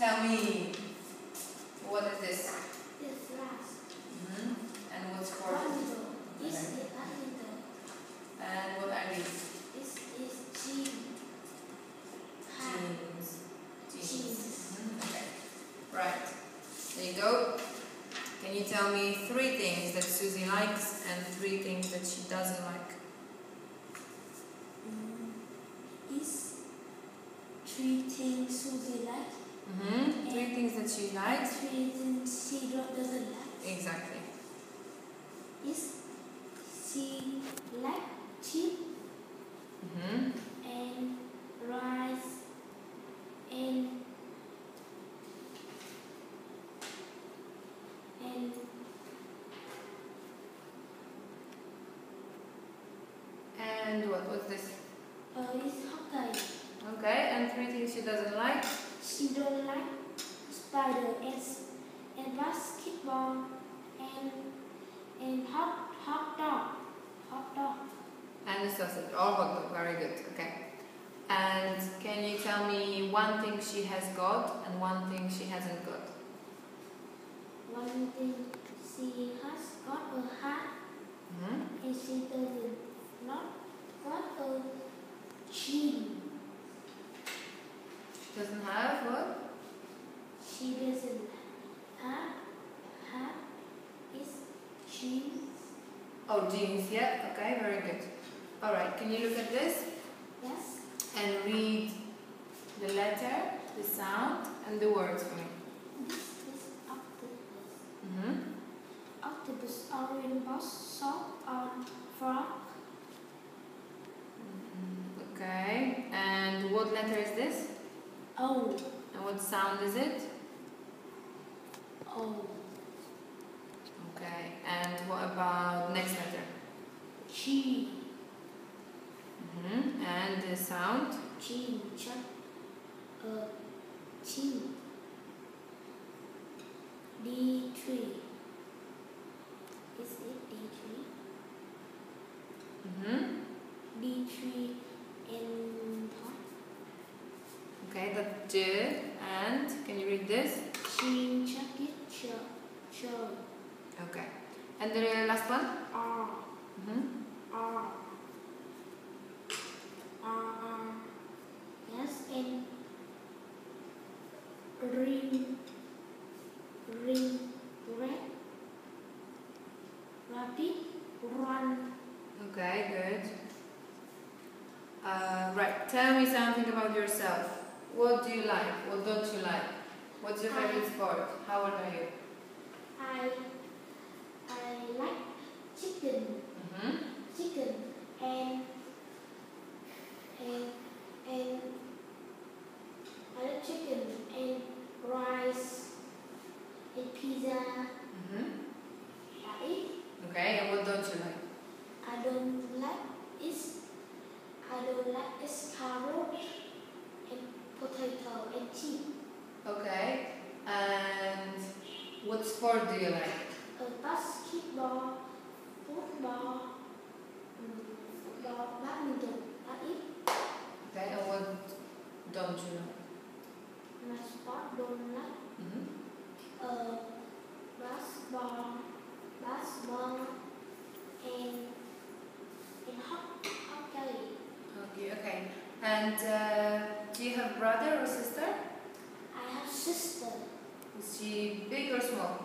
Tell me, what is this? It's grass. And what's for? Badminton. It's badminton. And what are these? It's jeans. Jeans. Okay. Right. There you go. Can you tell me 3 things that Susie likes and 3 things that she doesn't like? It's 3 things Susie likes. 3 things that she likes. 3 things she doesn't like. Exactly. It's she likes chips and rice and what's this? It's hockey. Okay, and 3 things she doesn't like? She don't like spider and basketball and hot dog. And the sausage, all hot dog, very good, okay. And can you tell me 1 thing she has got and 1 thing she hasn't got? 1 thing she has got a hat and she doesn't not got a chin. Doesn't have what? She doesn't have is jeans. Oh, jeans, yeah, okay, very good. Alright, can you look at this? Yes. And read the letter, the sound, and the words for me. This is octopus. Octopus, orange box, sock on frog. Okay, and what letter is this? O. And what sound is it? O. Okay, and what about next letter? G. And the sound? Chin. Chin. D3. Is it D3? D3 in top. Okay, the J, and can you read this? Chin, jacket, shirt. Okay, and the last one? R. Yes, and ring, red, rabbit, run. Okay, good. Right, tell me something about yourself. What do you like? What don't you like? What's your favorite sport? How old are you? I like chicken. Chicken and I like chicken and rice and pizza. I eat. Okay, and what don't you like? I don't like carrot and potato and cheese. Okay, and what sport do you like? Basketball, football, badminton. I eat. Okay, and what don't you like? My sport don't like basketball and hockey. Okay. And do you have brother or sister? I have sister. Is she big or small?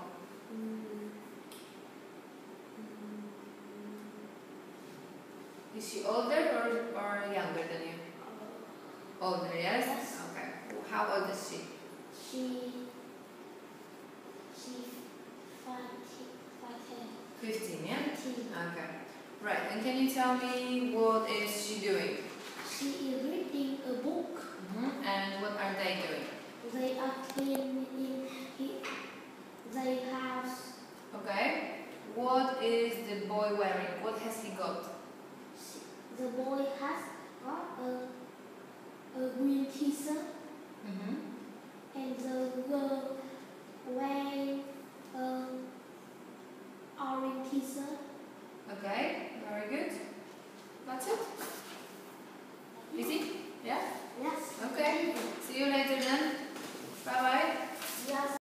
Is she older or younger than you? Older, yes? Yes. Okay. How old is she? She 15, yeah? 15. Okay. Right, and can you tell me what is she doing? She is reading a book. And what are they doing? They are cleaning their house. Okay. What is the boy wearing? What has he got? The boy has got a green t-shirt.